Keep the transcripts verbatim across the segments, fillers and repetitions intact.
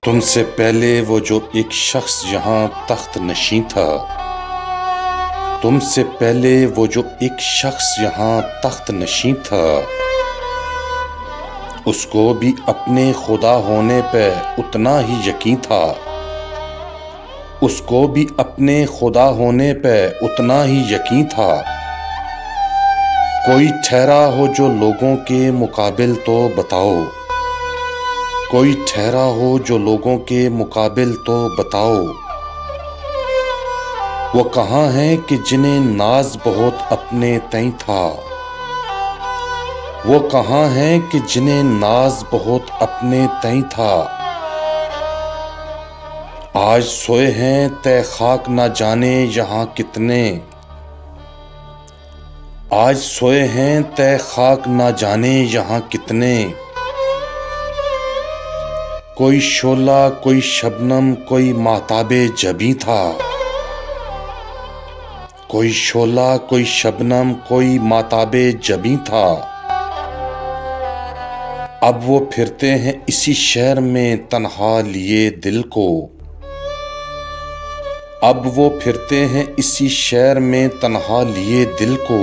तुमसे पहले वो जो एक शख्स यहाँ तख्त नशीं था, तुमसे पहले वो जो एक शख्स यहाँ तख्त नशीं था, उसको भी अपने खुदा होने पे उतना ही यकीन था, उसको भी अपने खुदा होने पे उतना ही यकीन था। कोई ठहरा हो जो लोगों के मुकाबिल तो बताओ, कोई ठहरा हो जो लोगों के मुकाबिल तो बताओ। वो कहाँ हैं कि जिन्हें नाज बहुत अपने तय था, वो कहाँ हैं कि जिन्हें नाज बहुत अपने तय था। आज सोए हैं तय खाक ना जाने यहाँ कितने, आज सोए हैं तय खाक ना जाने यहाँ कितने। कोई शोला कोई शबनम कोई माताबे जबी था, कोई शोला कोई शबनम कोई माताबे जबी था। अब वो फिरते हैं इसी शहर में तन्हा लिए दिल को, अब वो फिरते हैं इसी शहर में तन्हा लिए दिल को।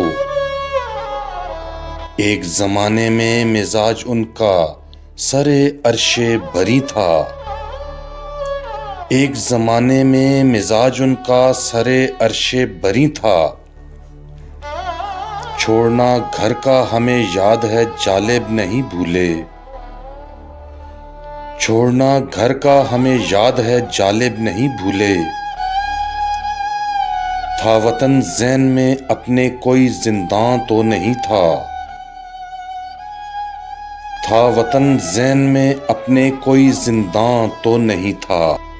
एक जमाने में मिजाज उनका सरे अर्शे बरी था, एक जमाने में मिजाज उनका सरे अर्शे बरी था। छोड़ना घर का हमें याद है जालिब नहीं भूले, छोड़ना घर का हमें याद है जालिब नहीं भूले। था वतन ज़हन में अपने कोई जिंदां तो नहीं था, था वतन ज़हन में अपने कोई जिंदां तो नहीं था।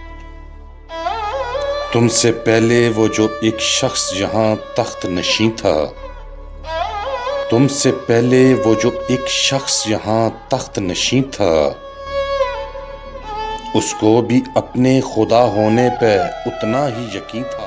तुमसे पहले वो जो एक शख्स यहाँ तख्त नशीं था, तुमसे पहले वो जो एक शख्स यहाँ तख्त नशीं था, उसको भी अपने खुदा होने पे उतना ही यकीन था।